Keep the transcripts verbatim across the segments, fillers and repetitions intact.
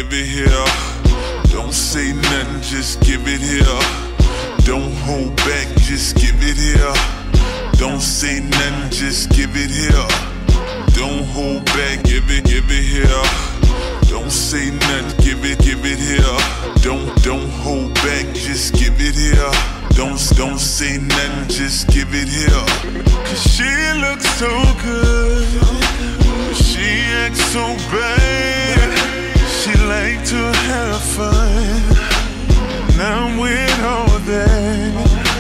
give it here. Don't say nothing, just give it here. Don't hold back, just give it here. Don't say nothing, just give it here. Don't hold back, give it, give it here. Don't say nothing, give it, give it here. Don't, don't hold back, just give it here. Don't, don't say nothing, just give it here. Cause she looks so good, but she acts so bad. She like to have fun, and I'm with all that.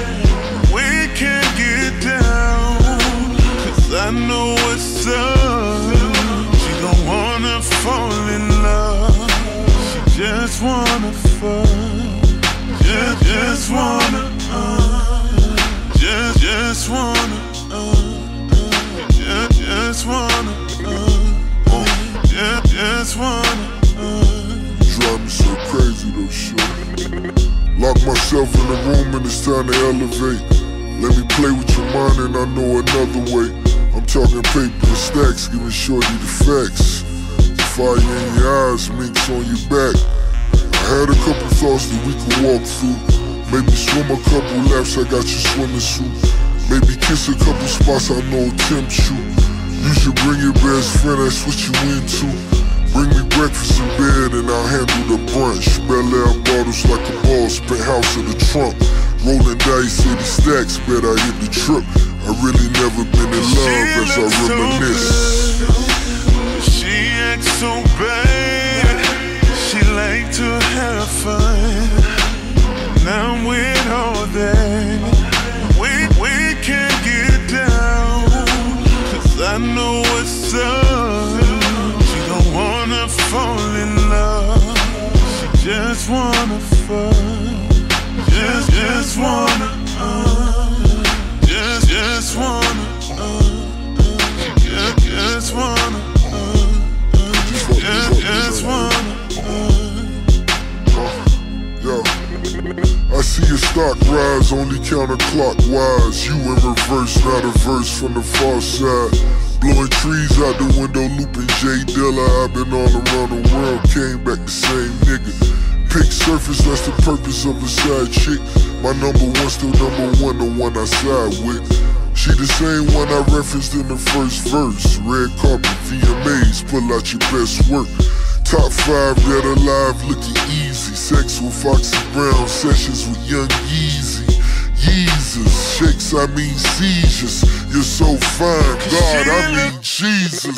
We can't get down, cause I know what's up. She don't wanna fall in love, she just wanna fuck. Just, just wanna, uh, just, just wanna, uh, uh, just, just wanna, uh, uh, just, just wanna, uh. Drive me so crazy though, shit. Lock myself in the room and it's time to elevate. Let me play with your mind and I know another way. I'm talking paper and stacks, giving shorty the facts. The fire in your eyes, minks on your back. I had a couple thoughts that we could walk through. Maybe swim a couple laps, I got your swimming suit. Maybe kiss a couple spots I know tempt you. You should bring your best friend, that's what you into. Bring me breakfast in bed and I'll handle the brunch. Bel Air bottles like a boss, penthouse in the trunk. Rolling dice, city stacks, bet I hit the trip. I really never been in love as I reminisce. So good, she acts so bad. She like to have fun, and I'm with all that. We, we can't get down, cause I know what's up. She don't wanna fall in love, she just wanna fuck. Just, just wanna, uh, just, just wanna, uh, uh, just, just wanna, uh, uh, just, just wanna. Yo, I see your stock rise, only counterclockwise. You in reverse, not a verse from the far side. Blowing trees out the window, looping J Dilla. I've been all around the world, came back the same nigga. Pick surface, that's the purpose of a side chick. My number one still number one, the one I side with. She the same one I referenced in the first verse. Red carpet, V M As, pull out your best work. Top five dead alive, looking easy. Sex with Foxy Brown, sessions with Young Yeezy. Yeezus, shakes, I mean seizures. You're so fine, God, I mean Jesus.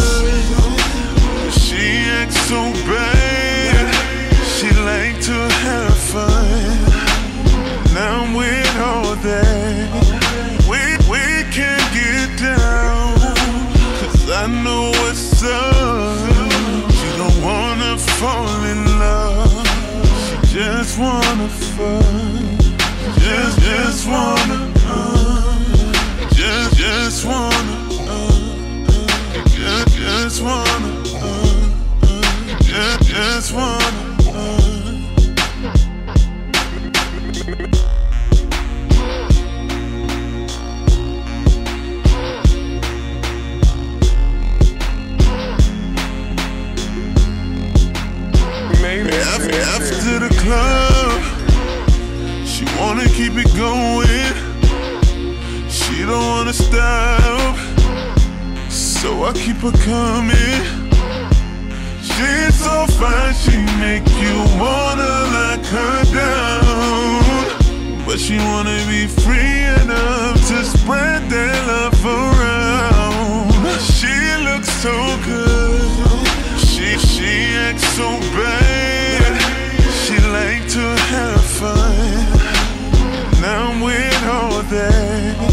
She acts so bad. She like to have fun, and I'm with all that. We, we can't get down, cause I know what's up. She don't wanna fall in love, she just wanna fuck. Just, just wanna, uh, just, just wanna, uh, uh, just, just wanna, uh, uh, just, just wanna. After, after the club, she wanna keep it going. She don't wanna stop, so I keep her coming. She's so fine, she make you wanna lock her down. But she wanna be free enough to spread that love around. She looks so good, she, she acts so bad. She like to have fun, and I'm with all that.